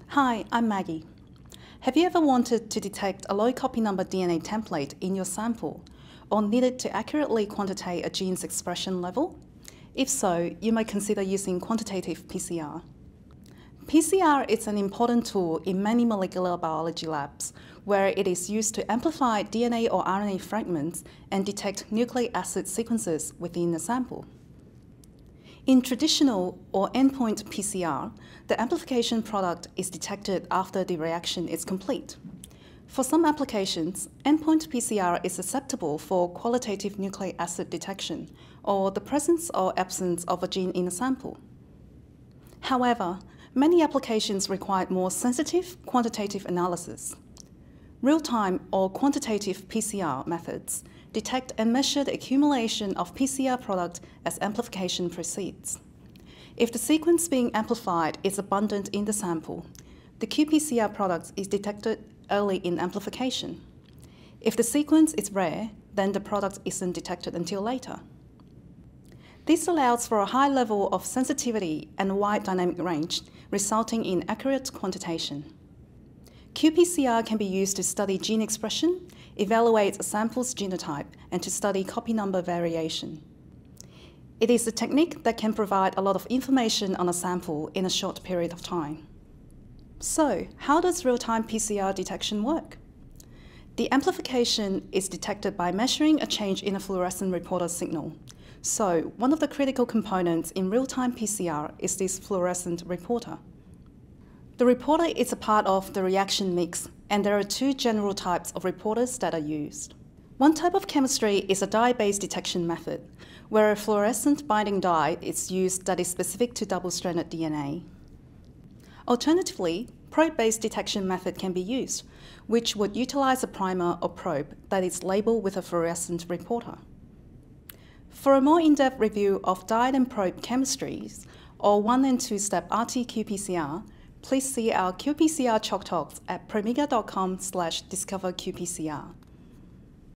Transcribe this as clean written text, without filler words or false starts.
Hi, I'm Maggie. Have you ever wanted to detect a low copy number DNA template in your sample, or needed to accurately quantitate a gene's expression level? If so, you might consider using quantitative PCR. PCR is an important tool in many molecular biology labs, where it is used to amplify DNA or RNA fragments and detect nucleic acid sequences within a sample. In traditional or endpoint PCR, the amplification product is detected after the reaction is complete. For some applications, endpoint PCR is acceptable for qualitative nucleic acid detection or the presence or absence of a gene in a sample. However, many applications require more sensitive quantitative analysis. Real-time or quantitative PCR methods detect and measure the accumulation of PCR product as amplification proceeds. If the sequence being amplified is abundant in the sample, the qPCR product is detected early in amplification. If the sequence is rare, then the product isn't detected until later. This allows for a high level of sensitivity and wide dynamic range, resulting in accurate quantitation. qPCR can be used to study gene expression, evaluate a sample's genotype, and to study copy number variation. It is a technique that can provide a lot of information on a sample in a short period of time. So, how does real-time PCR detection work? The amplification is detected by measuring a change in a fluorescent reporter signal. So, one of the critical components in real-time PCR is this fluorescent reporter. The reporter is a part of the reaction mix, and there are two general types of reporters that are used. One type of chemistry is a dye-based detection method, where a fluorescent binding dye is used that is specific to double-stranded DNA. Alternatively, probe-based detection method can be used, which would utilize a primer or probe that is labeled with a fluorescent reporter. For a more in-depth review of dyed and probe chemistries, or 1- and 2-step rt-qpcr, please see our qPCR Chalk Talks at promega.com/discoverqpcr.